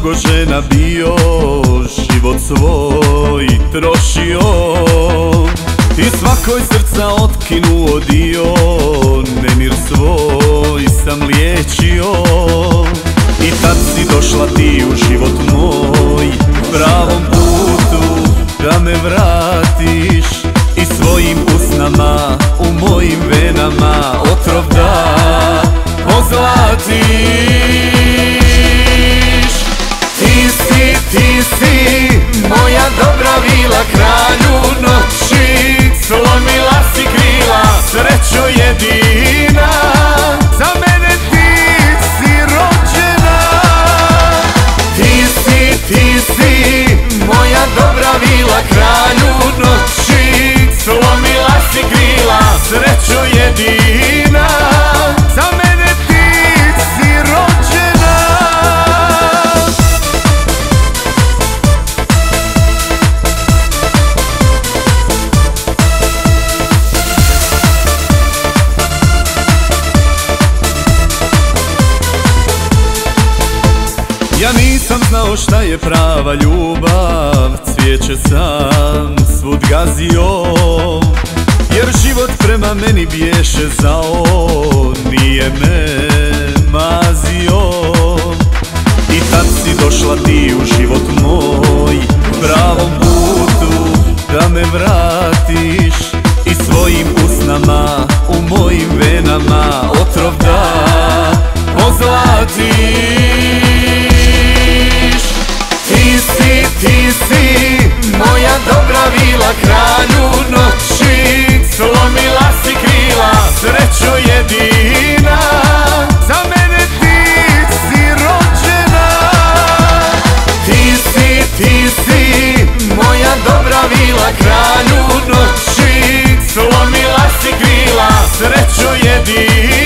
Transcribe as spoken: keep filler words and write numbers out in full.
dugo žena bio, život svoj trošio i svakoj srca otkinuo dio, nemir svoj sam liječio. I tad si došla ti u život moj, pravom putu da me vratiš i svojim usnama u mojim venama otrov da pozlatiš. Ti si, ti si moja dobra vila, kralju noći, slomila si krila, srećo jedina, za mene ti si rođena. Ti si, ti si moja dobra vila, kralju noći, slomila si krila, srećo jedina, za mene ti si rođena. Ja nisam znao šta je prava ljubav, cvijeće sam svud gazio, jer život prema meni biješe zao, nije me mazio. I tad si došla ti u život moj, pravom putu da me vratiš i svojim usnama u mojim venama otrov da pozlatiš. Ti si, ti si moja dobra vila, kralju noći, slomila si krila, srećo jedina, za mene ti si rođena. Ti si, ti si moja dobra vila, kralju noći, slomila si krila, srećo jedina.